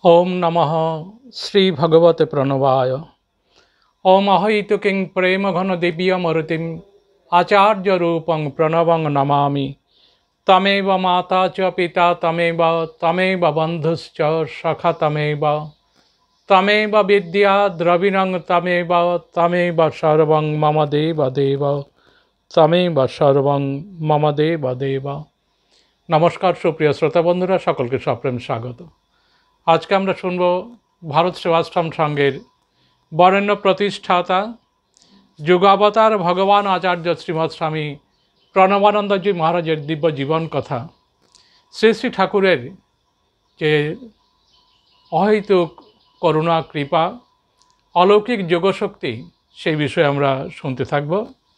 ओम नमः श्री भगवते प्रणवाय। ओम अहैतुकीं प्रेम घन दिव्यमूर्तिं आचार्य रूपं प्रणवं नमामि। तमेव माता च पिता तमेव बन्धुश्च सखा तमेव विद्या द्रविणं तमेव सर्वं मम देव देव तमेव सर्वं मम देव देव। नमस्कार सुप्रिय श्रोता बंधुरा सकलके सप्रेम स्वागत। आज के আমরা শুনব ভারত সেবাশ্রম সংঘের বরেণ্য প্রতিষ্ঠাতা যুগাবতার ভগবান আচার্য শ্রীমৎ স্বামী প্রণবানন্দজি মহারাজের দিব্য জীবন কথা। শ্রী শ্রী ঠাকুরের যে অহৈতুক করুণা কৃপা অলৌকিক যোগশক্তি সেই বিষয়ে আমরা শুনতে থাকব।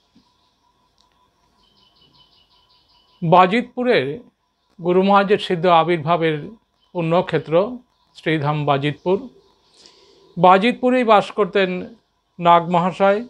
বাজিতপুরের গুরু মহারাজের সিদ্ধ আবির্ভাবের পুণ্যক্ষেত্র শ্রীধাম বাজিতপুরেই বাস করতেন নাগ মহাশয়।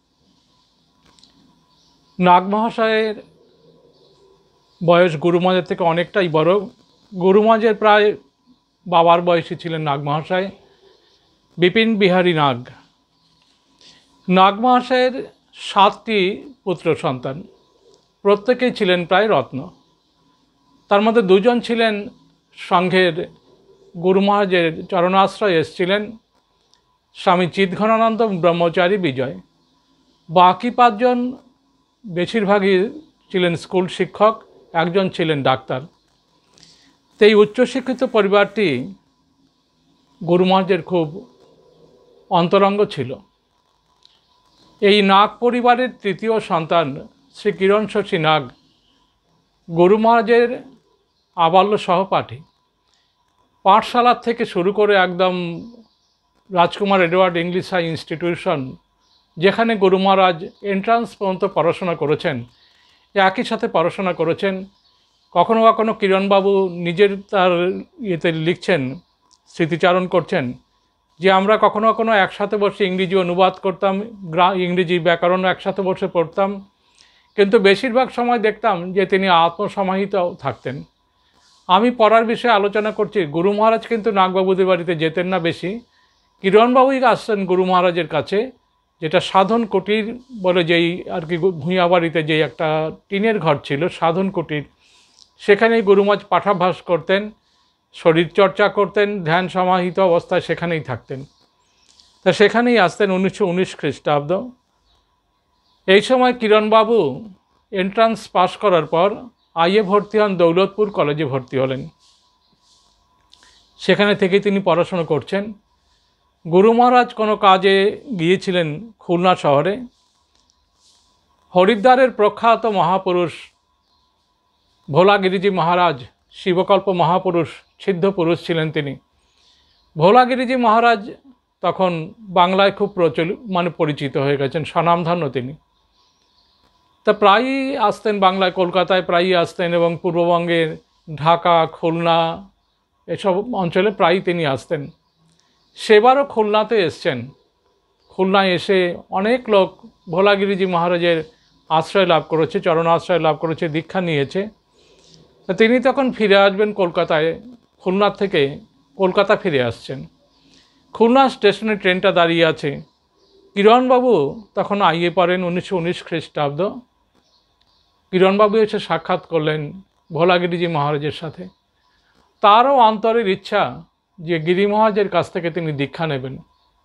নাগ মহাশয়ের বয়স গুরু মহারাজের থেকে অনেকটাই বড়। গুরু মহারাজের প্রায় বাবার বয়সী ছিলেন নাগ মহাশয়, বিপিন বিহারী নাগ। নাগ মহাশয়ের 7টি পুত্র সন্তান, প্রত্যেকেই ছিলেন প্রায় রত্ন। তার মধ্যে 2 জন ছিলেন সংঘের গুরু মহারাজের চরণাশ্রয়ে এসেছিলেন, স্বামী চিৎঘনানন্দ ব্রহ্মচারী বিজয়। বাকি 5 জন বেশিরভাগই ছিলেন স্কুল শিক্ষক, 1 জন ছিলেন ডাক্তার। তো এই উচ্চশিক্ষিত পরিবারটি গুরু মহারাজের খুব অন্তরঙ্গ ছিল। এই নাগ পরিবারের 3য় সন্তান শ্রী কিরণ শশী নাগ গুরু মহারাজের আবাল্য সহপাঠী। পাঠশালা থেকে শুরু করে একদম Rajkumar Edward English high institution, যেখানে গুরু মহারাজ এন্ট্রান্স পর্যন্ত পড়াশোনা করেছেন, একই সাথে পড়াশোনা করেছেন। কখনো কখনো কিরণবাবু নিজের তার ইয়েতে লিখছেন, স্মৃতিচারণ করছেন যে আমরা কখনো কখনো একসাথে বসে ইংরেজি অনুবাদ করতাম, ইংরেজি ব্যাকরণ একসাথে বসে পড়তাম, কিন্তু বেশিরভাগ সময় দেখতাম যে তিনি আত্মসমাহিত থাকতেন। আমি পড়ার বিষয়ে আলোচনা করছি, গুরু মহারাজ কিন্তু নাগবাবুদের বাড়িতে যেতেন না বেশি। কিরণবাবুই আসতেন গুরু মহারাজের কাছে, যেটা সাধন কুটির বলে যেই আর কি ভূঁইয়া বাড়িতে যেই একটা টিনের ঘর ছিল সাধন কুটির, সেখানেই গুরু মহারাজ পাঠাভ্যাস করতেন, শরীরচর্চা করতেন, ধ্যান সমাহিত অবস্থায় সেখানেই থাকতেন। তা সেখানেই আসতেন 1919 খ্রিস্টাব্দ। এই সময় কিরণবাবু এন্ট্রান্স পাশ করার পর আইএ ভর্তি হন, দৌলতপুর কলেজে ভর্তি হলেন। সেখানে থেকে তিনি পড়াশোনা করছেন। গুরু মহারাজ কোনো কাজে গিয়েছিলেন খুলনা শহরে। হরিদ্বারের প্রখ্যাত মহাপুরুষ ভোলাগিরিজি মহারাজ, শিবকল্প মহাপুরুষ, সিদ্ধ পুরুষ ছিলেন তিনি। ভোলাগিরিজি মহারাজ তখন বাংলায় খুব পরিচিত হয়ে গেছেন, স্বনামধন্য তিনি। তা প্রায়ই আসতেন বাংলায়, কলকাতায় প্রায়ই আসতেন, এবং পূর্ববঙ্গের ঢাকা, খুলনা এসব অঞ্চলে প্রায়ই তিনি আসতেন। সেবারও খুলনাতে এসছেন। খুলনায় এসে অনেক লোক ভোলাগিরিজি মহারাজের আশ্রয় লাভ করেছে, চরণ আশ্রয় লাভ করেছে, দীক্ষা নিয়েছে। তা তিনি তখন ফিরে আসবেন কলকাতায়, খুলনা থেকে কলকাতা ফিরে আসছেন। খুলনা স্টেশনে ট্রেনটা দাঁড়িয়ে আছে। কিরণবাবু তখন আইএ পড়েন 1919 খ্রিস্টাব্দ। কিরণবাবু এসে সাক্ষাৎ করলেন ভোলাগিরিজি মহারাজের সাথে। তারও অন্তরের ইচ্ছা যে গিরি মহারাজের কাছ থেকে তিনি দীক্ষা নেবেন।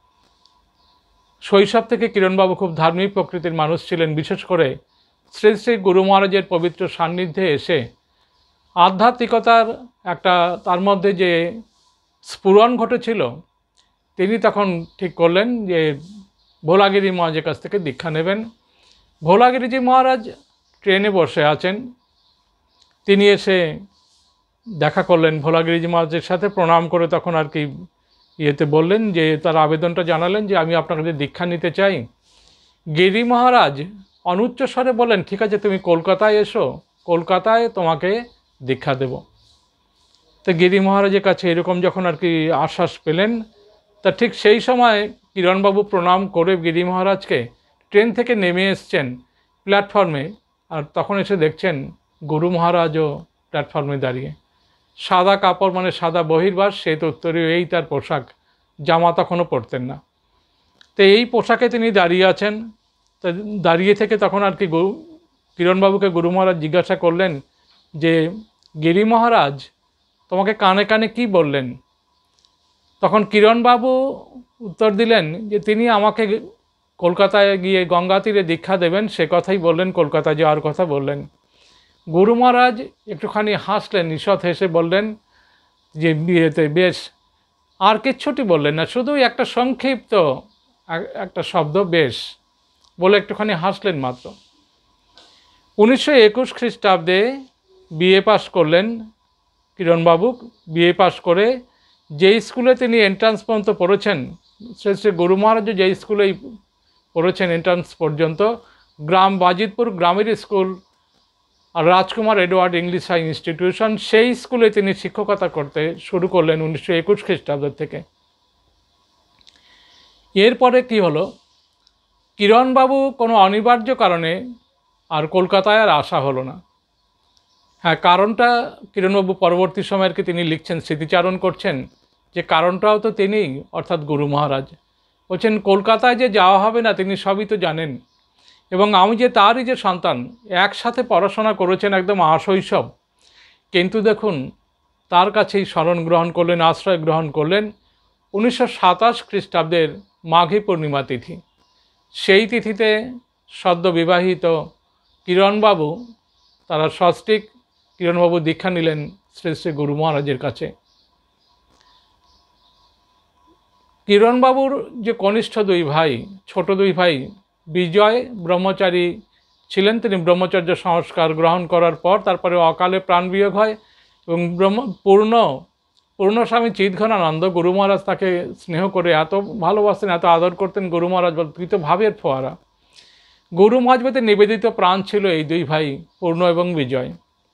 শৈশব থেকে কিরণবাবু খুব ধার্মিক প্রকৃতির মানুষ ছিলেন। বিশেষ করে শ্রী শ্রী গুরু মহারাজের পবিত্র সান্নিধ্যে এসে আধ্যাত্মিকতার একটা তার মধ্যে যে স্ফুরণ ঘটেছিল, তিনি তখন ঠিক করলেন যে ভোলাগিরি মহারাজের কাছ থেকে দীক্ষা নেবেন। ভোলাগিরিজি মহারাজ ট্রেনে বসে আছেন। তিনি এসে দেখা করলেন ভোলাগিরিজি মহারাজের সাথে, প্রণাম করে তখন আর কি ইয়েতে বললেন যে তার আবেদনটা জানালেন যে আমি আপনার কাছে দীক্ষা নিতে চাই। গিরি মহারাজ অনুচ্চ স্বরে বললেন, ঠিক আছে তুমি কলকাতায় এসো, কলকাতায় তোমাকে দীক্ষা দেব। তো গিরি মহারাজের কাছে এরকম যখন আর কি আশ্বাস পেলেন, তা ঠিক সেই সময় কিরণবাবু প্রণাম করে গিরি মহারাজকে ট্রেন থেকে নেমে এসছেন প্ল্যাটফর্মে, আর তখন এসে দেখছেন গুরু মহারাজও প্ল্যাটফর্মে দাঁড়িয়ে। সাদা কাপড় মানে সাদা বহির্বাস, শ্বেত উত্তরীয়, এই তার পোশাক, জামা তখনও পরতেন না। তো এই পোশাকে তিনি দাঁড়িয়ে আছেন। তো দাঁড়িয়ে থেকে তখন আর কি কিরণবাবুকে গুরু মহারাজ জিজ্ঞাসা করলেন যে, গিরি মহারাজ তোমাকে কানে কানে কি বললেন? তখন কিরণবাবু উত্তর দিলেন যে তিনি আমাকে কলকাতায় গিয়ে গঙ্গা তীরে দীক্ষা দেবেন সে কথাই বললেন, কলকাতায় যাওয়ার কথা বললেন। গুরু মহারাজ একটুখানি হাসলেন, ঈষৎ হেসে বললেন যে বিয়েতে বেশ, আর কিচ্ছুটি বললেন না, শুধু একটা সংক্ষিপ্ত একটা শব্দ বেশ বলে একটুখানি হাসলেন মাত্র। 1921 খ্রিস্টাব্দে বিএ পাস করলেন কিরণবাবু। বিএ পাস করে যে স্কুলে তিনি এন্ট্রান্স পর্যন্ত পড়েছেন, সে গুরু মহারাজও যে স্কুলেই পড়েছেন এন্ট্রান্স পর্যন্ত, গ্রাম বাজিতপুর গ্রামের স্কুল আর Rajkumar Edward English high institution, সেই স্কুলে তিনি শিক্ষকতা করতে শুরু করলেন 1921 খ্রিস্টাব্দ থেকে। এরপরে কি হলো, কিরণবাবু কোনো অনিবার্য কারণে আর কলকাতায় আর আসা হলো না। হ্যাঁ, কারণটা কিরণবাবু পরবর্তী সময়ের কি তিনি লিখছেন, স্মৃতিচারণ করছেন যে কারণটাও তো তিনি, অর্থাৎ গুরু মহারাজ বলছেন কলকাতায় যে যাওয়া হবে না তিনি সবই তো জানেন, এবং আমি যে তারই যে সন্তান, একসাথে পড়াশোনা করেছেন একদম আশৈশব, কিন্তু দেখুন তার কাছেই শরণ গ্রহণ করলেন, আশ্রয় গ্রহণ করলেন 1927 খ্রিস্টাব্দের মাঘী পূর্ণিমা তিথি। সেই তিথিতে সদ্য বিবাহিত কিরণবাবু, তারা সস্ত্রীক কিরণবাবু দীক্ষা নিলেন শ্রী শ্রী গুরু মহারাজের কাছে। কিরণবাবুর যে কনিষ্ঠ দুই ভাই, ছোট দুই ভাই, বিজয় ব্রহ্মচারী ছিলেন, তিনি ব্রহ্মচর্য সংস্কার গ্রহণ করার পর তারপরে অকালে প্রাণবিয়োগ হয়, এবং পূর্ণস্বামী চিৎঘনানন্দ গুরু মহারাজ তাকে স্নেহ করে এত ভালোবাসতেন, এত আদর করতেন। গুরু মহারাজ বলতেন তুই তো ভাবের ফোয়ারা। গুরু মহারাজের নিবেদিত প্রাণ ছিল এই দুই ভাই, পূর্ণ এবং বিজয়।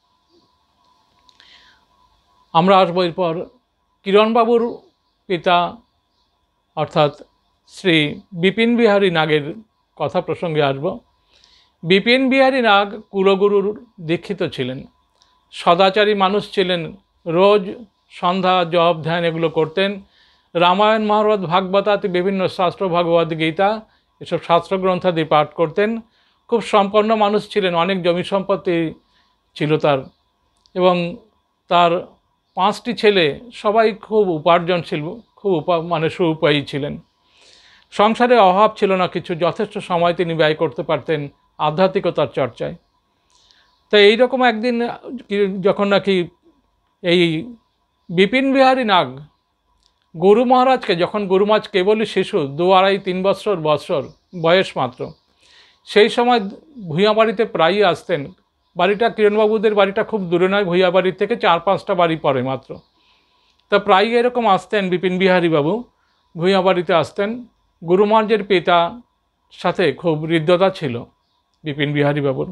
আমরা আসবো এরপর কিরণবাবুর পিতা অর্থাৎ শ্রী বিপিন বিহারী নাগের কথা প্রসঙ্গে আসব। বিপিন বিহারী নাগ কুলগুরুর দীক্ষিত ছিলেন, সদাচারী মানুষ ছিলেন, রোজ সন্ধ্যা জপ ধ্যান এগুলো করতেন। রামায়ণ মহাভারত ভাগবতাদি বিভিন্ন শাস্ত্র, ভগবদ গীতা এসব শাস্ত্রগ্রন্থাদি পাঠ করতেন। খুব সম্পন্ন মানুষ ছিলেন, অনেক জমি সম্পত্তি ছিল তার, এবং তার 5টি ছেলে, সবাই খুব উপার্জনশীল, খুব সুউপায়ী ছিলেন। সংসারে অভাব ছিল না কিছু, যথেষ্ট সময় তিনি ব্যয় করতে পারতেন আধ্যাত্মিকতার চর্চায়। তো এইরকম একদিন যখন নাকি এই বিপিন বিহারী নাগ গুরু মহারাজকে, যখন গুরু মহারাজ কেবলই শিশু, 2-2.5-3 বৎসর বয়স মাত্র, সেই সময় ভূঁইয়া বাড়িতে প্রায়ই আসতেন। বাড়িটা কিরণবাবুদের বাড়িটা খুব দূরে নয়, ভূঁইয়া বাড়ির থেকে 4-5টা বাড়ি পড়ে মাত্র। তা প্রায়ই এরকম আসতেন বিপিন বিহারী বাবু, ভূঁইয়া বাড়িতে আসতেন। গুরু মহারাজের পিতা সাথে খুব হৃদ্যতা ছিল বিপিন বিহারী বাবুর।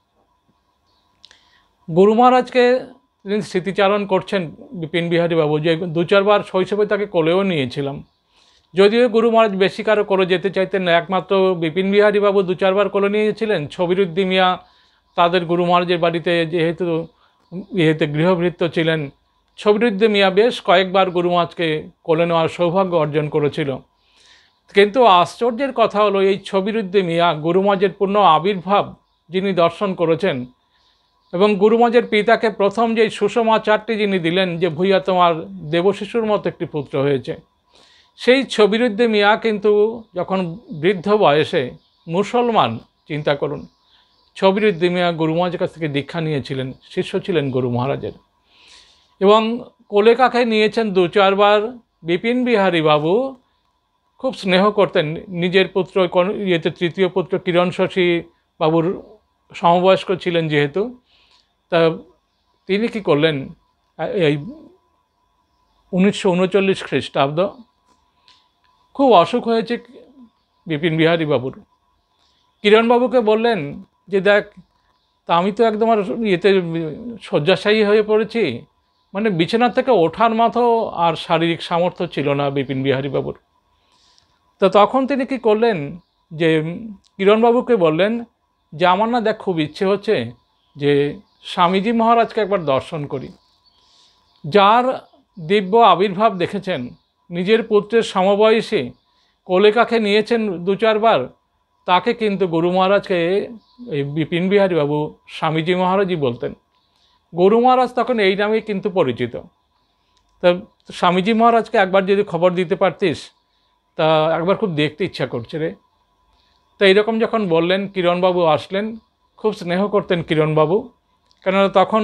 গুরু মহারাজকে তিনি স্মৃতিচারণ করছেন বিপিন বিহারী বাবু যে 2-4 বার শৈশবে তাকে কোলেও নিয়েছিলাম। যদিও গুরু মহারাজ বেশি কারো করে যেতে চাইতেন না, একমাত্র বিপিন বিহারী বাবু 2-4 বার কোলে নিয়েছিলেন। ছবিরুদ্দি মিয়া তাদের গুরু মহারাজের বাড়িতে যেহেতু গৃহভৃত্য ছিলেন, ছবিরুদ্দি মিয়া বেশ কয়েকবার গুরু মহারাজকে কোলে নেওয়ার সৌভাগ্য অর্জন করেছিল। কিন্তু আশ্চর্যের কথা হলো, এই ছবিরুদ্দি মিয়া গুরু মহারাজের পূর্ণ আবির্ভাব যিনি দর্শন করেছেন, এবং গুরু মহারাজের পিতাকে প্রথম যেই সুষমাচারটি যিনি দিলেন যে ভূঁইয়া তোমার দেবশিশুর মতো একটি পুত্র হয়েছে, সেই ছবিরুদ্দি মিয়া কিন্তু যখন বৃদ্ধ বয়সে মুসলমান, চিন্তা করুন, ছবিরুদ্দি মিয়া গুরু মহারাজের কাছ থেকে দীক্ষা নিয়েছিলেন, শিষ্য ছিলেন গুরু মহারাজের, এবং কোলে কাকে নিয়েছেন 2-4 বার। বিপিন বিহারী বাবু খুব স্নেহ করতেন নিজের পুত্র, তৃতীয় পুত্র কিরণ শশী বাবুর সমবয়স্ক ছিলেন যেহেতু, তা তিনি কি করলেন, এই 1939 খ্রিস্টাব্দ খুব অসুখ হয়েছে বিপিন বিহারী বাবুর। কিরণবাবুকে বললেন যে দেখ, তা আমি তো একদম আর শয্যাশায়ী হয়ে পড়েছি, মানে বিছানা থেকে ওঠার মতো আর শারীরিক সামর্থ্য ছিল না বিপিন বিহারী বাবুর। তো তখন তিনি কি করলেন, যে কিরণবাবুকে বললেন যে আমার না দেখ খুব ইচ্ছে হচ্ছে যে স্বামীজি মহারাজকে একবার দর্শন করি। যার দিব্য আবির্ভাব দেখেছেন, নিজের পুত্রের সমবয়সী কোলে কাঁখে নিয়েছেন দু চারবার, তাকে কিন্তু গুরু মহারাজকে এই বিপিন বিহারী বাবু স্বামীজি মহারাজই বলতেন। গুরু মহারাজ তখন এই নামেই কিন্তু পরিচিত। তা স্বামীজি মহারাজকে একবার যদি খবর দিতে পারতিস, তা একবার খুব দেখতে ইচ্ছা করছে রে। তো এইরকম যখন বললেন, কিরণবাবু আসলেন। খুব স্নেহ করতেন কিরণবাবু, কেননা তখন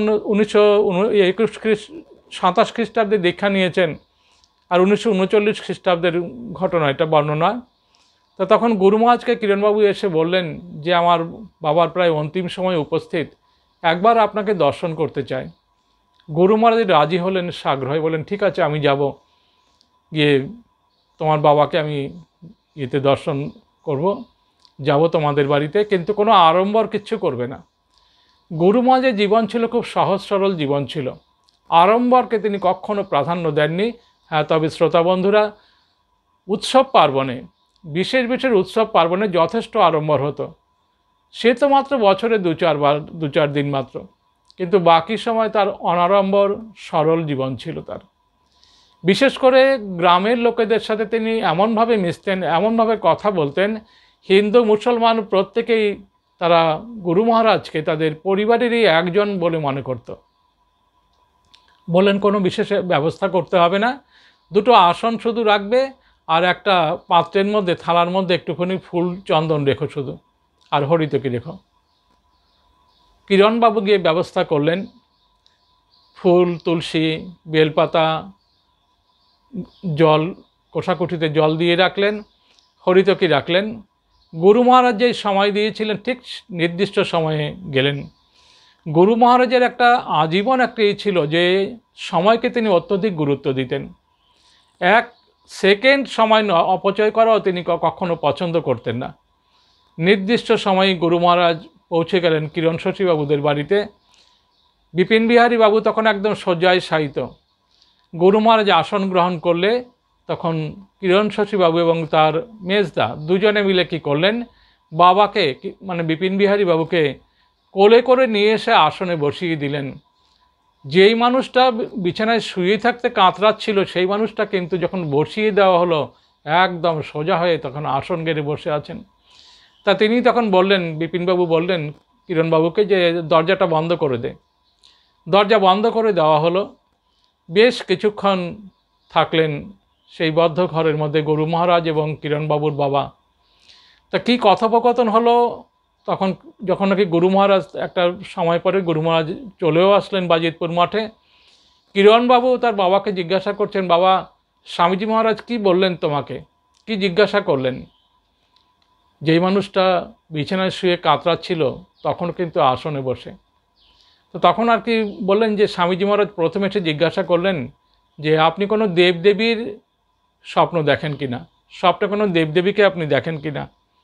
1927 খ্রিস্টাব্দে দীক্ষা নিয়েছেন, আর 1939 খ্রিস্টাব্দের ঘটনা এটা বর্ণনা। তো তখন গুরু মহারাজকে কিরণবাবু এসে বললেন যে আমার বাবার প্রায় অন্তিম সময় উপস্থিত, একবার আপনাকে দর্শন করতে চাই। গুরু মহারাজ রাজি হলেন সাগ্রহে, বলেন ঠিক আছে আমি যাব, গিয়ে তোমার বাবাকে আমি দর্শন করব, যাব তোমাদের বাড়িতে, কিন্তু কোনো আড়ম্বর কিচ্ছু করবে না। গুরু মহারাজের জীবন ছিল খুব সহজ সরল জীবন ছিল, আড়ম্বরকে তিনি কখনো প্রাধান্য দেননি। হ্যাঁ, তবে শ্রোতা বন্ধুরা, উৎসব পার্বণে, বিশেষ বিশেষ উৎসব পার্বণে যথেষ্ট আড়ম্বর হতো। সে তো মাত্র বছরে দু চার দিন মাত্র, কিন্তু বাকি সময় তার অনাড়ম্বর সরল জীবন ছিল তার। বিশেষ করে গ্রামের লোকেদের সাথে তিনি এমনভাবে মিশতেন, এমনভাবে কথা বলতেন, হিন্দু মুসলমান প্রত্যেকেই তারা গুরু মহারাজকে তাদের পরিবারেরই একজন বলে মনে করত। বলেন কোনো বিশেষ ব্যবস্থা করতে হবে না, দুটো আসন শুধু রাখবে, আর একটা পাত্রের মধ্যে, থালার মধ্যে একটুখানি ফুল চন্দন রেখো শুধু, আর হরিতকি রেখো। কিরণবাবু গিয়ে ব্যবস্থা করলেন, ফুল, তুলসী, বেলপাতা, জল, কোষাকুঠিতে জল দিয়ে রাখলেন, হরিতকি রাখলেন। গুরু মহারাজ যে সময় দিয়েছিলেন ঠিক নির্দিষ্ট সময়ে গেলেন। গুরু মহারাজের একটা আজীবন একটা ছিল যে সময়কে তিনি অত্যধিক গুরুত্ব দিতেন। এক সেকেন্ড সময় অপচয় করাও তিনি কখনো পছন্দ করতেন না। নির্দিষ্ট সময়ে গুরু মহারাজ পৌঁছে গেলেন কিরণ শশীবাবুদের বাড়িতে। বিপিন বিহারী বাবু তখন একদম শয্যায় শায়িত। গুরু মহারাজ আসন গ্রহণ করলে তখন কিরণ শশীবাবু এবং তার মেজদা দুজনে মিলে কি করলেন, বাবাকে মানে বিপিন বিহারী বাবুকে কোলে করে নিয়ে এসে আসনে বসিয়ে দিলেন। যেই মানুষটা বিছানায় শুয়ে থাকতে কাতরাচ্ছিল, সেই মানুষটা কিন্তু যখন বসিয়ে দেওয়া হলো, একদম সোজা হয়ে তখন আসন গেড়ে বসে আছেন। তা তিনি তখন বললেন, বিপিনবাবু বললেন কিরণবাবুকে যে দরজাটা বন্ধ করে দে। দরজা বন্ধ করে দেওয়া হলো। বেশ কিছুক্ষণ থাকলেন সেই বদ্ধ ঘরের মধ্যে গুরু মহারাজ এবং কিরণবাবুর বাবা। তা কী কথোপকথন হলো, তখন যখন নাকি গুরু মহারাজ একটা সময় পরে গুরু মহারাজ চলেও আসলেন বাজিতপুর মাঠে, কিরণবাবু তার বাবাকে জিজ্ঞাসা করছেন, বাবা স্বামীজি মহারাজ কি বললেন তোমাকে, কি জিজ্ঞাসা করলেন? যেই মানুষটা বিছানায় শুয়ে কাতরাচ্ছিল তখন কিন্তু আসনে বসে। তো তখন আর কি বললেন যে স্বামীজি মহারাজ প্রথমে এসে জিজ্ঞাসা করলেন যে আপনি কোনো দেবদেবীর স্বপ্ন দেখেন কিনা, স্বপ্নে কোনো দেবদেবীকে আপনি দেখেন কিনা।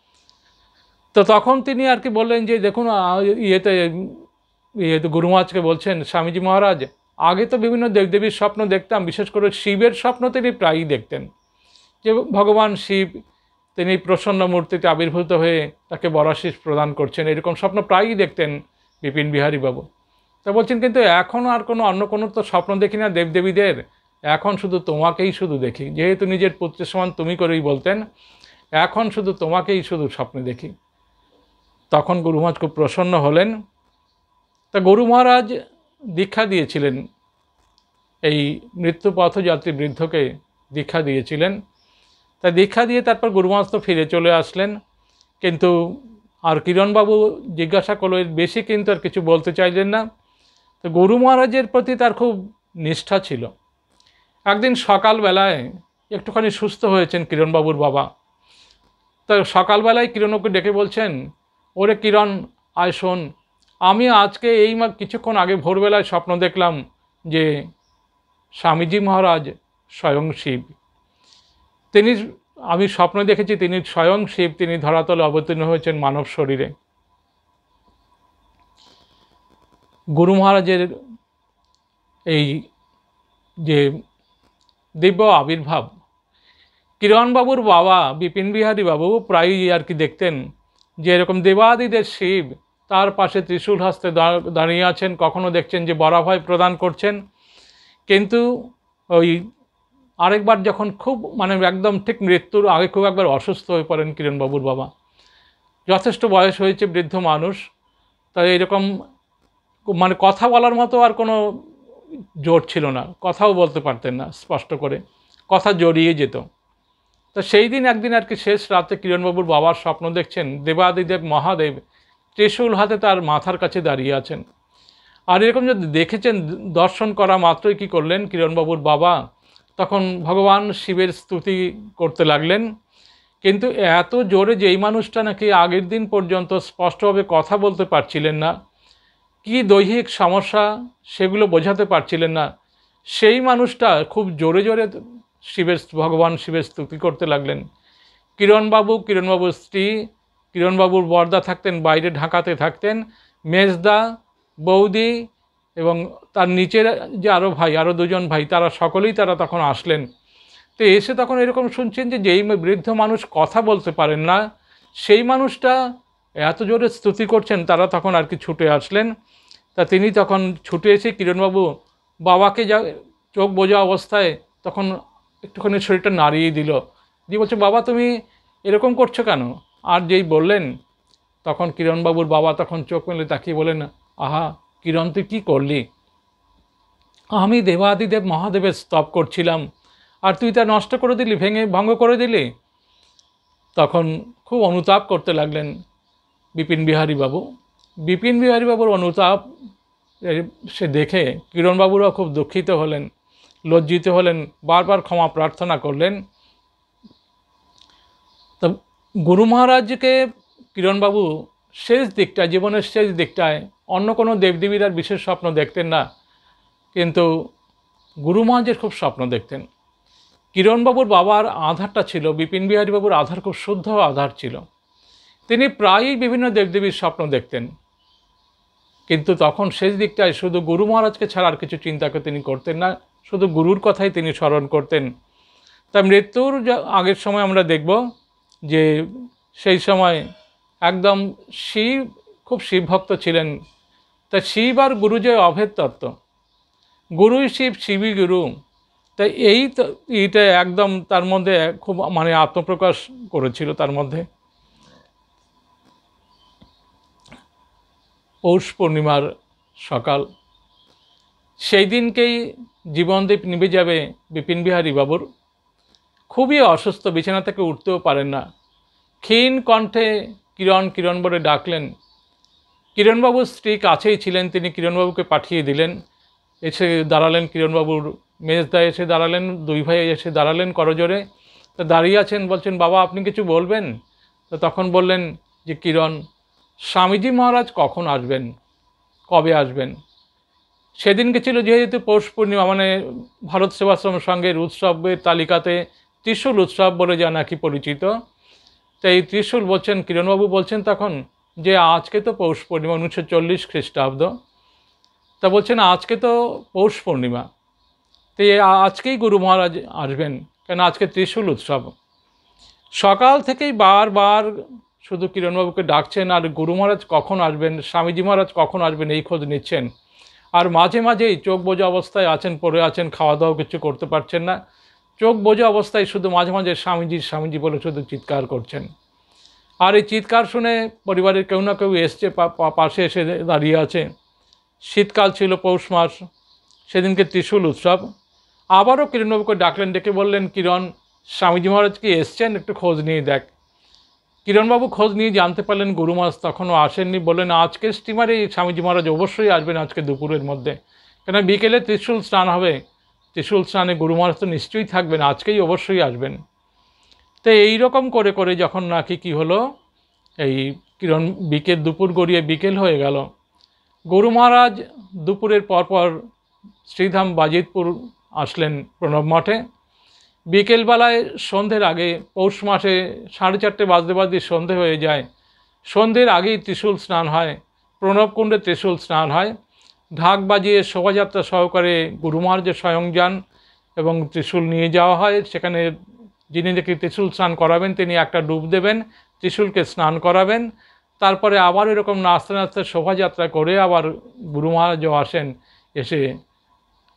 তো তখন তিনি আর কি বললেন যে দেখুন ইয়েতে গুরু মহারাজকে বলছেন, স্বামীজি মহারাজ আগে তো বিভিন্ন দেবদেবীর স্বপ্ন দেখতাম, বিশেষ করে শিবের স্বপ্ন তিনি প্রায়ই দেখতেন, যে ভগবান শিব তিনি প্রসন্ন মূর্তিতে আবির্ভূত হয়ে তাকে বরাশিস প্রদান করছেন, এরকম স্বপ্ন প্রায়ই দেখতেন বিপিন বিহারী বাবু। তা বলছেন কিন্তু এখন আর অন্য কোনো তো স্বপ্ন দেখি না দেবদেবীদের, এখন শুধু তোমাকেই শুধু দেখি, যেহেতু নিজের পুত্রের সমান তুমি করেই বলতেন, এখন শুধু তোমাকেই শুধু স্বপ্নে দেখি। তখন গুরু মহারাজ খুব প্রসন্ন হলেন। তা গুরু মহারাজ দীক্ষা দিয়েছিলেন, এই মৃত্যুপথযাত্রী বৃদ্ধকে দীক্ষা দিয়েছিলেন। তা দীক্ষা দিয়ে তারপর গুরু মহারাজ তো ফিরে চলে আসলেন। কিন্তু আর কিরণবাবু জিজ্ঞাসা করলো, এর বেশি কিন্তু আর কিছু বলতে চাইলেন না। তো গুরু মহারাজের প্রতি তার খুব নিষ্ঠা ছিল। একদিন সকালবেলায় একটুখানি সুস্থ হয়েছেন কিরণবাবুর বাবা। তা সকালবেলায় কিরণকে ডেকে বলছেন, ওরে কিরণ আয় শোন, আমি আজকে এই কিছুক্ষণ আগে ভোরবেলায় স্বপ্ন দেখলাম যে স্বামীজি মহারাজ স্বয়ং শিব। তিনি, আমি স্বপ্ন দেখেছি তিনি স্বয়ং শিব, তিনি ধরাতলে অবতীর্ণ হয়েছেন মানব শরীরে। গুরু মহারাজের এই যে দিব্য আবির্ভাব, কিরণবাবুর বাবা বিপিন বিহারী বাবু প্রায়ই আর কি দেখতেন যে এরকম দেবাদিদেব শিব তার পাশে ত্রিশূল হস্তে দাঁড়িয়ে আছেন, কখনো দেখছেন যে বরাভয় প্রদান করছেন। কিন্তু ওই আরেকবার যখন খুব মানে একদম ঠিক মৃত্যুর আগে খুব একবার অসুস্থ হয়ে পড়েন কিরণবাবুর বাবা। যথেষ্ট বয়স হয়েছে, বৃদ্ধ মানুষ, তাই এরকম মানে কথা বলার মতো আর কোনো জোর ছিল না, কথাও বলতে পারতেন না স্পষ্ট করে, কথা জড়িয়ে যেত। তো সেই দিন একদিন আর কি শেষ রাতে কিরণবাবুর বাবার স্বপ্ন দেখছেন দেবাদিদেব মহাদেব ত্রিশূল হাতে তার মাথার কাছে দাঁড়িয়ে আছেন। আর এরকম যদি দেখেছেন, দর্শন করা মাত্রই কী করলেন কিরণবাবুর বাবা, তখন ভগবান শিবের স্তুতি করতে লাগলেন। কিন্তু এত জোরে যে এই মানুষটা নাকি আগের দিন পর্যন্ত স্পষ্টভাবে কথা বলতে পারছিলেন না, কি দৈহিক সমস্যা সেগুলো বোঝাতে পারছিলেন না, সেই মানুষটা খুব জোরে জোরে ভগবান শিবের স্তুতি করতে লাগলেন। কিরণবাবুর স্ত্রী, কিরণবাবুর বরদা থাকতেন বাইরে ঢাকাতে থাকতেন, মেজদা, বৌদি এবং তার নিচের যে আরও দুজন ভাই, তারা সকলেই তখন আসলেন। তো এসে তখন এরকম শুনছেন যে যেই বৃদ্ধ মানুষ কথা বলতে পারেন না, সেই মানুষটা এত জোরে স্তুতি করছেন, তারা তখন আর কি ছুটে আসলেন। তা তিনি তখন ছুটে এসে কিরণবাবু বাবাকে যা চোখ বোঝা অবস্থায় তখন একটুখানি শরীরটা নাড়িয়ে দিল, দিয়ে বলছে, বাবা তুমি এরকম করছো কেন? আর যেই বললেন, তখন কিরণবাবুর বাবা তখন চোখ মেলে তাকিয়ে বলেন, আহা কিরণ, তুই কী করলি? আমি দেবাদিদেব মহাদেবের স্তব করছিলাম, আর তুই তা নষ্ট করে দিলি, ভঙ্গ করে দিলি। তখন খুব অনুতাপ করতে লাগলেন বিপিন বিহারী বাবুর অনুতাপ সে দেখে কিরণবাবুরাও খুব দুঃখিত হলেন, লজ্জিত হলেন, বারবার ক্ষমা প্রার্থনা করলেন। তো গুরু মহারাজকে কিরণবাবু জীবনের শেষ দিকটায় অন্য কোনো দেবদেবীর আর বিশেষ স্বপ্ন দেখতেন না, কিন্তু গুরু মহারাজের খুব স্বপ্ন দেখতেন। কিরণবাবুর বাবার আধারটা ছিল, বিপিন বিহারীবাবুর আধার খুব শুদ্ধ আধার ছিল। তিনি প্রায়ই বিভিন্ন দেবদেবীর স্বপ্ন দেখতেন, কিন্তু তখন শেষ দিকটায় শুধু গুরু মহারাজকে ছাড়া আর কিছু চিন্তা তিনি করতেন না, শুধু গুরুর কথাই তিনি স্মরণ করতেন। তা মৃত্যুর আগের সময় আমরা দেখব যে সেই সময় একদম খুব শিবভক্ত ছিলেন। তা শিব আর গুরু যে অভেদ তত্ত্ব, গুরুই শিব, শিবই গুরু, তাই এইটা একদম তার মধ্যে খুব মানে আত্মপ্রকাশ করেছিল তার মধ্যে। পৌষ পূর্ণিমার সকাল, সেই দিনকেই জীবনদীপ নিভে যাবে বিপিন বিহারী বাবুর। খুবই অসুস্থ, বিছানা থেকে উঠতেও পারেন না। ক্ষীণ কণ্ঠে কিরণ বলে ডাকলেন। কিরণবাবুর স্ত্রী কাছেই ছিলেন, তিনি কিরণবাবুকে পাঠিয়ে দিলেন। এসে দাঁড়ালেন কিরণবাবুর মেজদা, এসে দাঁড়ালেন, দুই ভাই এসে দাঁড়ালেন করজোরে। তো দাঁড়িয়ে আছেন, বলছেন, বাবা আপনি কিছু বলবেন? তো তখন বললেন যে, কিরণ, স্বামীজি মহারাজ কখন আসবেন, কবে আসবেন? সেদিনকে ছিল যেহেতু পৌষ পূর্ণিমা, মানে ভারত সেবাশ্রম সংঘের উৎসবের তালিকাতে ত্রিশূল উৎসব বলে যা নাকি পরিচিত। তো এই ত্রিশূল বলছেন, কিরণবাবু বলছেন তখন যে আজকে তো পৌষ পূর্ণিমা, 1940 খ্রিস্টাব্দ। তা বলছেন আজকে তো পৌষ পূর্ণিমা, তো আজকেই গুরু মহারাজ আসবেন, কেন আজকে ত্রিশূল উৎসব। সকাল থেকেই বারবার শুধু কিরণবাবুকে ডাকছেন, আর গুরু মহারাজ কখন আসবেন, স্বামীজি মহারাজ কখন আসবেন এই খোঁজ নিচ্ছেন। আর মাঝে মাঝেই চোখ বোঝা অবস্থায় আছেন, পড়ে আছেন, খাওয়া দাওয়া কিছু করতে পারছেন না, চোখ বোঝা অবস্থায় শুধু মাঝে মাঝে স্বামীজি বলে শুধু চিৎকার করছেন। আর এই চিৎকার শুনে পরিবারের কেউ না কেউ এসছে, পাশে এসে দাঁড়িয়ে আছে। শীতকাল ছিল, পৌষ মাস, সেদিনকে ত্রিশূল উৎসব। আবারও কিরণবাবুকে ডাকলেন, ডেকে বললেন, কিরণ, স্বামীজি মহারাজ কি এসছেন, একটু খোঁজ নিয়ে দেখ। কিরণবাবু খোঁজ নিয়ে জানতে পারলেন গুরু মহারাজ তখনও আসেননি। বললেন, আজকের স্টিমারে স্বামীজি মহারাজ অবশ্যই আসবেন, আজকে দুপুরের মধ্যে, কেন বিকেলে ত্রিশূল স্নান হবে, ত্রিশূল স্নানে গুরু মহারাজ তো নিশ্চয়ই থাকবেন, আজকেই অবশ্যই আসবেন। তো এইরকম করে করে যখন নাকি কি হলো, এই দুপুর গড়িয়ে বিকেল হয়ে গেল, গুরু মহারাজ দুপুরের পরপর শ্রীধাম বাজিতপুর আসলেন প্রণব মঠে। বিকেলবেলায় সন্ধ্যের আগে, পৌষ মাসে 4:30 বাজতে সন্ধে হয়ে যায়, সন্ধ্যের আগেই ত্রিশূল স্নান হয়, প্রণবকুণ্ডে ত্রিশূল স্নান হয়। ঢাক বাজিয়ে শোভাযাত্রা সহকারে গুরু মহারাজের স্বয়ং যান এবং ত্রিশূল নিয়ে যাওয়া হয়। সেখানে যিনি দেখি ত্রিশূল স্নান করাবেন তিনি একটা ডুব দেবেন, ত্রিশূলকে স্নান করাবেন। তারপরে আবার এরকম নাচতে নাচতে শোভাযাত্রা করে আবার গুরু মহারাজও আসেন, এসে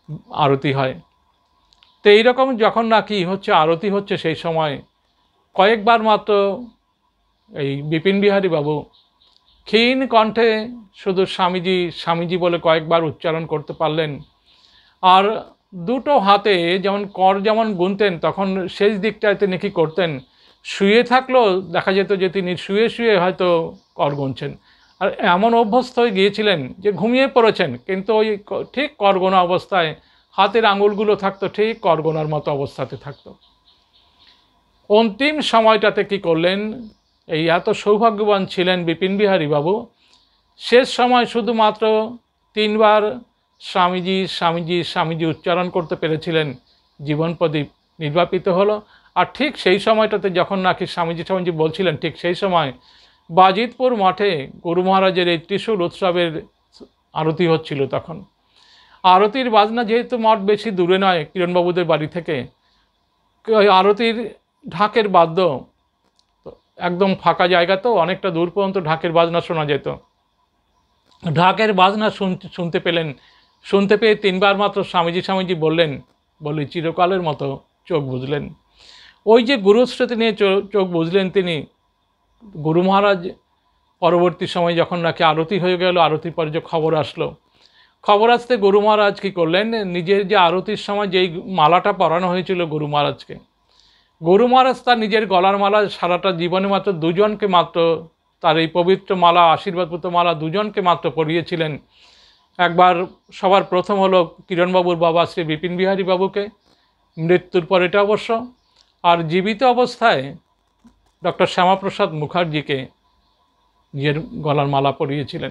আরতি হয়। তো এইরকম যখন নাকি হচ্ছে আরতি হচ্ছে সেই সময় কয়েকবার মাত্র এই বিপিন বিহারী বাবু ক্ষীণ কণ্ঠে শুধু স্বামীজি স্বামীজি বলে কয়েকবার উচ্চারণ করতে পারলেন। আর দুটো হাতে যেমন কর যেমন গুনতেন, তখন শেষ দিকটায় তিনি কী করতেন, শুয়ে থাকলেও দেখা যেত যে তিনি শুয়ে শুয়ে হয়তো কর গুনছেন। আর এমন অভ্যস্ত হয়ে গিয়েছিলেন যে ঘুমিয়ে পড়েছেন, কিন্তু ওই ঠিক কর গোনা অবস্থায় হাতের আঙুলগুলো থাকতো ঠিক কর গোনার মতো অবস্থাতে থাকতো। অন্তিম সময়টাতে কি করলেন, এই এত সৌভাগ্যবান ছিলেন বিপিন বিহারী বাবু, শেষ সময় শুধুমাত্র 3 বার স্বামীজি স্বামীজি স্বামীজি উচ্চারণ করতে পেরেছিলেন, জীবন প্রদীপ নির্বাপিত হলো। আর ঠিক সেই সময়টাতে যখন নাকি স্বামীজি স্বামীজি বলছিলেন, ঠিক সেই সময় বাজিতপুর মাঠে গুরু মহারাজের এই ত্রিশূল উৎসবের আরতি হচ্ছিল। তখন আরতির বাজনা, যেহেতু মঠ বেশি দূরে নয় কিরণবাবুদের বাড়ি থেকে, ওই আরতির ঢাকের বাদ্য একদম ফাঁকা জায়গা, তো অনেকটা দূর পর্যন্ত ঢাকের বাজনা শোনা যেত। ঢাকের বাজনা শুনতে পেলেন। শুনতে পেয়ে 3 বার মাত্র স্বামীজি স্বামীজি বললেন, বলি চিরকালের মতো চোখ বুঝলেন। ওই যে গুরুস্মৃতি নিয়ে চোখ বুঝলেন তিনি। গুরু মহারাজ পরবর্তী সময় যখন নাকি আরতি হয়ে গেল, আরতির পরে যে খবর আসলো, খবর আসতে গুরু মহারাজ কী করলেন, নিজের যে আরতির সময় যেই মালাটা পরানো হয়েছিল গুরু মহারাজকে, গুরু মহারাজ তার নিজের গলার মালা সারাটা জীবনে মাত্র 2 জনকে মাত্র তার এই পবিত্র মালা, আশীর্বাদপূত মালা 2 জনকে মাত্র পরিয়েছিলেন। একবার সবার প্রথম হলো কিরণবাবুর বাবা শ্রী বিপিন বিহারী বাবুকে, মৃত্যুর পর এটা অবশ্য, আর জীবিত অবস্থায় ডক্টর শ্যামাপ্রসাদ মুখার্জিকে নিজের গলার মালা পরিয়েছিলেন।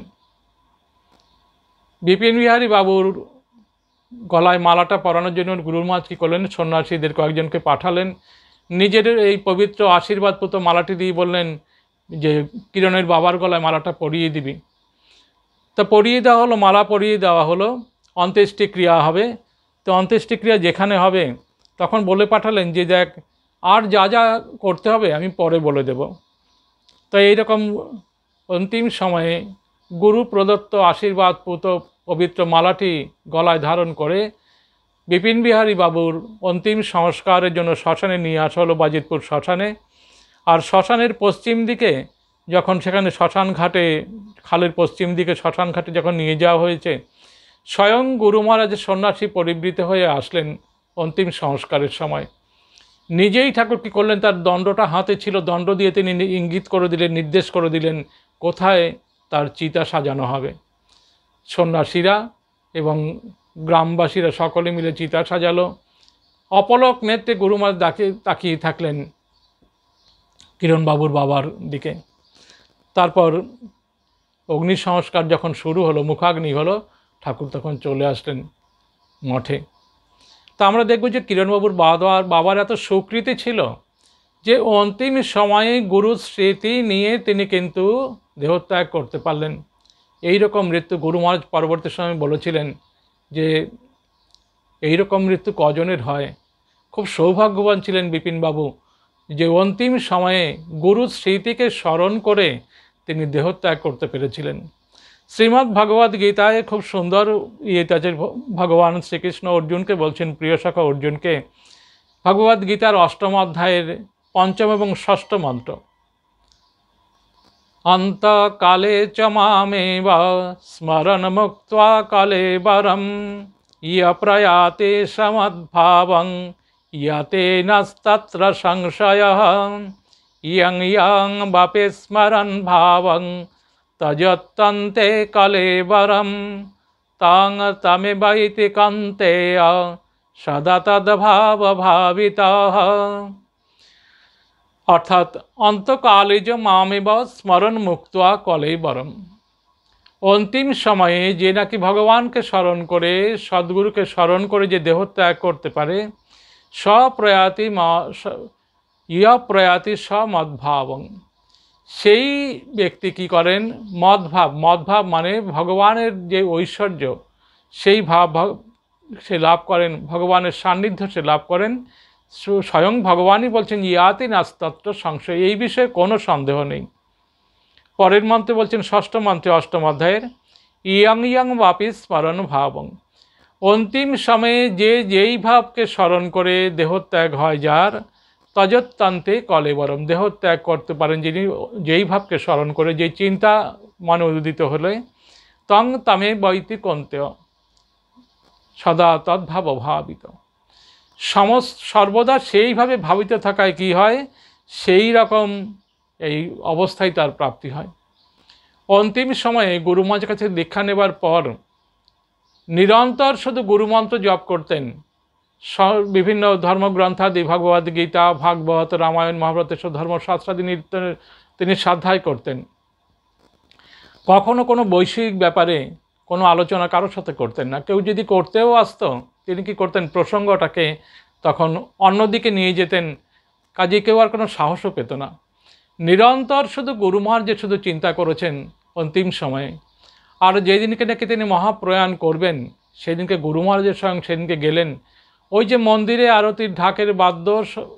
বিপিন বিহারী বাবুর গলায় মালাটা পরানোর জন্য গুরু মহারাজ কী করলেন, সন্ন্যাসীদের কয়েকজনকে পাঠালেন, নিজের এই পবিত্র আশীর্বাদপূত মালাটি দিয়ে বললেন যে কিরণের বাবার গলায় মালাটা পরিয়ে দিবি। তা পরিয়ে দেওয়া হলো, মালা পরিয়ে দেওয়া হলো। অন্ত্যেষ্টিক্রিয়া হবে। তো অন্ত্যেষ্টিক্রিয়া যেখানে হবে তখন বলে পাঠালেন যে দেখ, আর যা যা করতে হবে আমি পরে বলে দেব। তো এইরকম অন্তিম সময়ে গুরু প্রদত্ত আশীর্বাদপূত পবিত্র মালাটি গলায় ধারণ করে বিপিন বিহারী বাবুর অন্তিম সংস্কারের জন্য শ্মশানে নিয়ে আসা হলো, বাজিতপুর শ্মশানে। আর শ্মশানের পশ্চিম দিকে যখন, সেখানে শ্মশান ঘাটে, খালের পশ্চিম দিকে শ্মশান ঘাটে যখন নিয়ে যাওয়া হয়েছে, স্বয়ং গুরু মহারাজের সন্ন্যাসী পরিবৃত হয়ে আসলেন অন্তিম সংস্কারের সময়। নিজেই ঠাকুর কী করলেন, তার দণ্ডটা হাতে ছিল, দণ্ড দিয়ে তিনি ইঙ্গিত করে দিলেন, নির্দেশ করে দিলেন কোথায় তার চিতা সাজানো হবে। সন্ন্যাসীরা এবং গ্রামবাসীরা সকলে মিলে চিতা সাজালো। অপলক নেত্রে গুরু মহারাজ তাকিয়ে থাকলেন কিরণবাবুর বাবার দিকে। তারপর অগ্নি সংস্কার যখন শুরু হলো, মুখাগ্নি হলো, ঠাকুর তখন চলে আসলেন মঠে। তা আমরা দেখব যে কিরণবাবুর বাবার এত স্বীকৃতি ছিল যে অন্তিম সময়ে গুরুর স্মৃতি নিয়ে তিনি কিন্তু দেহত্যাগ করতে পারলেন। এই রকম মৃত্যু গুরু মহারাজ পরবর্তী সময় বলেছিলেন যে এই রকম মৃত্যু কজনের হয়। খুব সৌভাগ্যবান ছিলেন বিপিনবাবু যে অন্তিম সময়ে গুরুর স্মৃতিকে স্মরণ করে তিনি দেহত্যাগ করতে পেরেছিলেন। শ্রীমদ্ ভগবদ গীতায় খুব সুন্দর ইয়েতে আছে, ভগবান শ্রীকৃষ্ণ অর্জুনকে বলছেন, প্রিয় সখা অর্জুনকে, ভগবদ গীতার 8ম অধ্যায়ের 5ম এবং 6ষ্ঠ মন্ত্র, অন্তকালে চ মামেব স্মরণ মুক্ত্বা কলেবরম ইয় প্রয়াতে সমদ্ভাবং ইয়তে নস্তত্র সংশয়ঃ ইয়ং ইয়ং বাপে স্মরণ ভাবং তজত্যন্তে কলেবরম তাং তমেবৈতি কন্তেয় সদা তদ্ভাব ভাবিতঃ। অর্থাৎ অন্তকালে যে মামেব স্মরণ মুক্ত্বা কলেবরম, অন্তিম সময়ে যে নাকি ভগবানকে স্মরণ করে, সদ্গুরুকে স্মরণ করে যে দেহত্যাগ করতে পারে, প্রয়াতি সমদ্ভাবং, সেই ব্যক্তি কি করেন, মদভাব, মদভাব মানে ভগবানের যে ঐশ্বর্য, সেই ভাব সে লাভ করেন, ভগবানের সান্নিধ্য সে লাভ করেন। স্বয়ং ভগবানই বলছেন ইয়াতি নাস্তত্র সংশয়, এই বিষয়ে কোনো সন্দেহ নেই। পরের মন্ত্রে বলছেন 6ষ্ঠ মন্ত্রে 8ম অধ্যায়ের, ইয়ং ইয়ং বাপি স্মরণ ভাবং, অন্তিম সময়ে যে যেই ভাবকে স্মরণ করে দেহত্যাগ হয় যার, তজত্তান্তে কলেবরম। দেহত্যাগ করতে পারেন যিনি যেই ভাবকে স্মরণ করে, যেই চিন্তা মনে উদিত হলে, তং তামে বৈতি কন্তেয় সদা তদ্ভাব ভাবিত। সর্বদা সেইভাবে ভাবিত থাকায় কি হয়, সেই রকম এই অবস্থায় তার প্রাপ্তি হয়। অন্তিম সময়ে গুরু মহারাজের কাছে দীক্ষা নেবার পর নিরন্তর শুধু গুরুমন্ত্র জপ করতেন। বিভিন্ন ধর্মগ্রন্থাদি, ভগবদ গীতা, ভাগবত, রামায়ণ, মহাভারত এসব ধর্মশাস্ত্রাদি তিনি স্বাধ্যায় করতেন। কখনো কোনো বৈষয়িক ব্যাপারে কোনো আলোচনা কারোর সাথে করতেন না। কেউ যদি করতেও আসতো, তিনি কি করতেন, প্রসঙ্গটাকে তখন অন্যদিকে নিয়ে যেতেন, কাজে কেউ আর কোনো সাহসও পেত না। নিরন্তর শুধু গুরু মহারাজ শুধু চিন্তা করেছেন অন্তিম সময়ে। আর যেদিনকে নাকি তিনি মহাপ্রয়াণ করবেন, সেদিনকে গুরু মহারাজের সঙ্গে সেদিনকে গেলেন। ওই যে মন্দিরে আরতির ঢাকের বাদ্য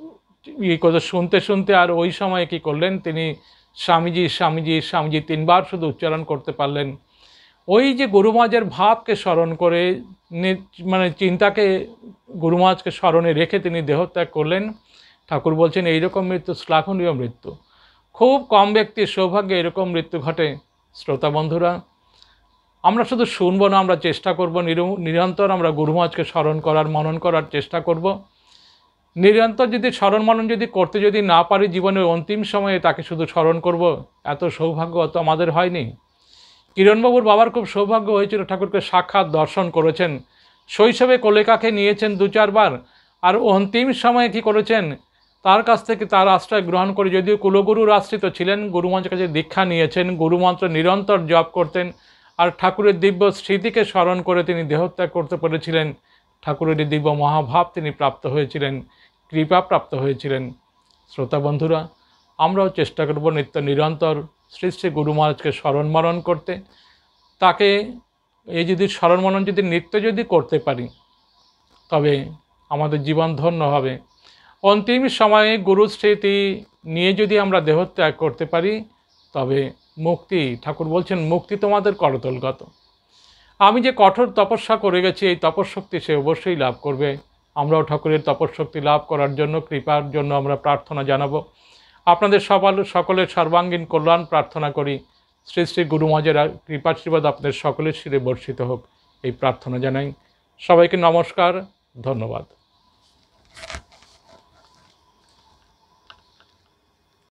শুনতে শুনতে, আর ওই সময়ে কি করলেন, তিনি স্বামীজি স্বামীজি স্বামীজি তিনবার শুধু উচ্চারণ করতে পারলেন। ওই যে গুরু মহারাজের ভাবকে স্মরণ করে, মানে চিন্তাকে গুরু মহারাজকে স্মরণে রেখে তিনি দেহত্যাগ করলেন। ঠাকুর বলছেন এইরকম মৃত্যু শ্লাঘনীয় মৃত্যু। খুব কম ব্যক্তির সৌভাগ্যে এরকম মৃত্যু ঘটে। শ্রোতা বন্ধুরা, আমরা শুধু শুনবো না, আমরা চেষ্টা করব নিরন্তর আমরা গুরু মহারাজকে স্মরণ করার, মনন করার চেষ্টা করব। নিরন্তর যদি স্মরণ মনন যদি করতে যদি না পারি, জীবনের অন্তিম সময়ে তাকে শুধু স্মরণ করব, এত সৌভাগ্য তো আমাদের হয়নি। কিরণবাবুর বাবার খুব সৌভাগ্য হয়েছিল, ঠাকুরকে সাক্ষাৎ দর্শন করেছেন। শৈশবে কলিকাকে নিয়েছেন 2-4 বার, আর অন্তিম সময়ে কি করেছেন, তার কাছ থেকে তার আশ্রয় গ্রহণ করে, যদিও কুলগুরুর আশ্রিত ছিলেন, গুরু মহারাজের কাছে দীক্ষা নিয়েছেন, গুরুমন্ত্র নিরন্তর জপ করতেন, আর ঠাকুরের দিব্য স্মৃতিকে স্মরণ করে তিনি দেহত্যাগ করতে পেরেছিলেন। ঠাকুরের দিব্য মহাভাব তিনি প্রাপ্ত হয়েছিলেন, কৃপা প্রাপ্ত হয়েছিলেন। শ্রোতা বন্ধুরা, আমরাও চেষ্টা করব নিত্য নিরন্তর শ্রী শ্রী গুরু মহারাজকে স্মরণ মনন করতে। তাকে এই যদি স্মরণ মনন যদি নিত্য যদি করতে পারি, তবে আমাদের জীবন ধন্য হবে। অন্তিম সময়ে গুরু স্মৃতি নিয়ে যদি আমরা দেহত্যাগ করতে পারি, তবে মুক্তি, ঠাকুর বলছেন মুক্তি তোমাদের করতলগত। আমি যে কঠোর তপস্যা করে গেছি, এই তপশক্তি সে অবশ্যই লাভ করবে। আমরাও ঠাকুরের তপশক্তি লাভ করার জন্য, কৃপার জন্য আমরা প্রার্থনা জানাবো। আপনাদের সকলের সর্বাঙ্গীন কল্যাণ প্রার্থনা করি। শ্রী শ্রী গুরু মহারাজের কৃপাশীর্বাদ আপনাদের সকলের শিরে বর্ষিত হোক, এই প্রার্থনা জানাই। সবাইকে নমস্কার, ধন্যবাদ।